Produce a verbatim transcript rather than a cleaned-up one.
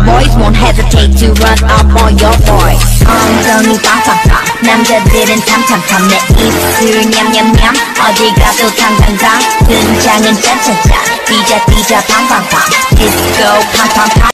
boys won't hesitate to run up on your boy. 엉덩이 빵빵빵 남자들은 탐탐탐 내 입술 냠냠냠 어디 가도 탕탕탕 등장은 짠짠짠 뛰자 뛰자 팡팡팡 디스코 팡팡팡